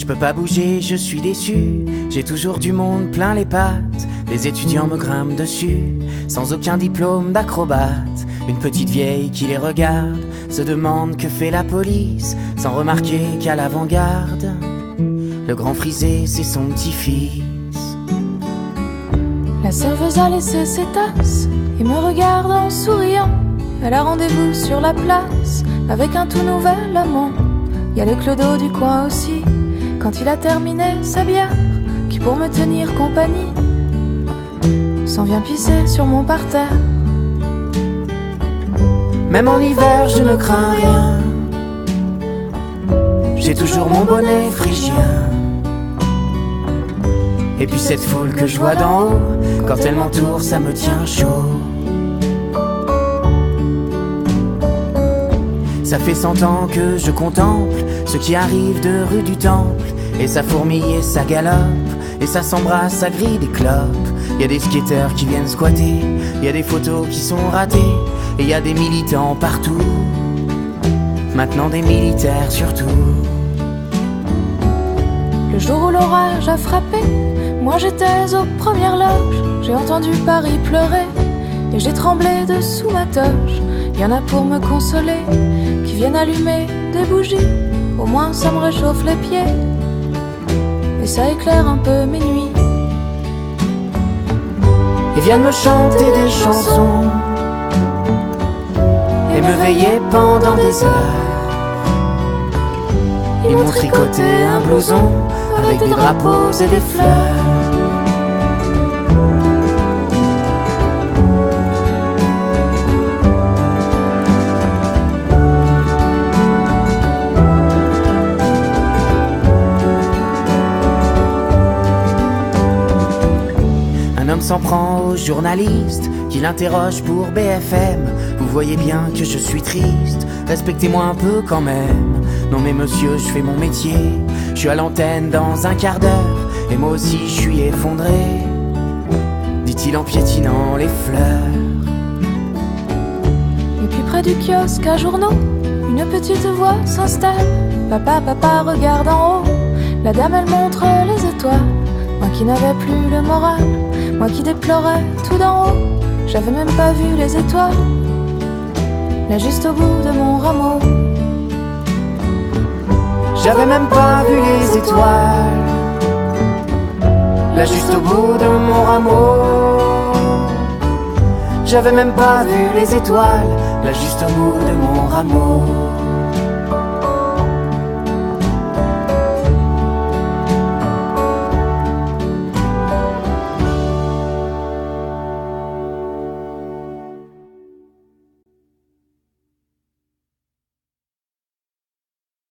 peux pas bouger, je suis déçu. J'ai toujours du monde plein les pattes. Les étudiants me grimpent dessus, sans aucun diplôme d'acrobate. Une petite vieille qui les regarde se demande que fait la police, sans remarquer qu'à l'avant-garde, le grand frisé c'est son petit-fils. La serveuse a laissé ses tasses et me regarde en souriant. Elle a rendez-vous sur la place avec un tout nouvel amant. Y a le clodo du coin aussi, quand il a terminé sa bière, qui pour me tenir compagnie s'en vient pisser sur mon parterre. Même en hiver je ne crains rien, j'ai toujours mon bonnet phrygien. Et puis cette foule que je vois d'en haut, quand elle m'entoure ça me tient chaud. Ça fait 100 ans que je contemple ce qui arrive de rue du Temple, et ça fourmille et ça galope, et ça s'embrasse, ça grille des clopes. Y a des skateurs qui viennent squatter, y a des photos qui sont ratées, et y a des militants partout, maintenant des militaires surtout. Le jour où l'orage a frappé, moi j'étais aux premières loges. J'ai entendu Paris pleurer et j'ai tremblé dessous ma toge. Y en a pour me consoler, qui viennent allumer des bougies, au moins ça me réchauffe les pieds et ça éclaire un peu mes nuits. Ils viennent me chanter des chansons et me veiller pendant des heures. Ils m'ont tricoté un blouson avec des drapeaux et des fleurs. Un homme s'en prend au journaliste qui l'interroge pour BFM. Vous voyez bien que je suis triste, respectez-moi un peu quand même. Non mais monsieur, je fais mon métier, je suis à l'antenne dans un quart d'heure, et moi aussi je suis effondré, dit-il en piétinant les fleurs. Et puis près du kiosque à journaux, une petite voix s'installe. Papa, papa, regarde en haut, la dame elle montre les étoiles. Moi qui n'avais plus le moral, moi qui déplorais tout d'en haut, j'avais même pas vu les étoiles, là juste au bout de mon rameau. J'avais même pas vu les étoiles, là juste au bout de mon rameau. J'avais même pas vu les étoiles, là juste au bout de mon rameau.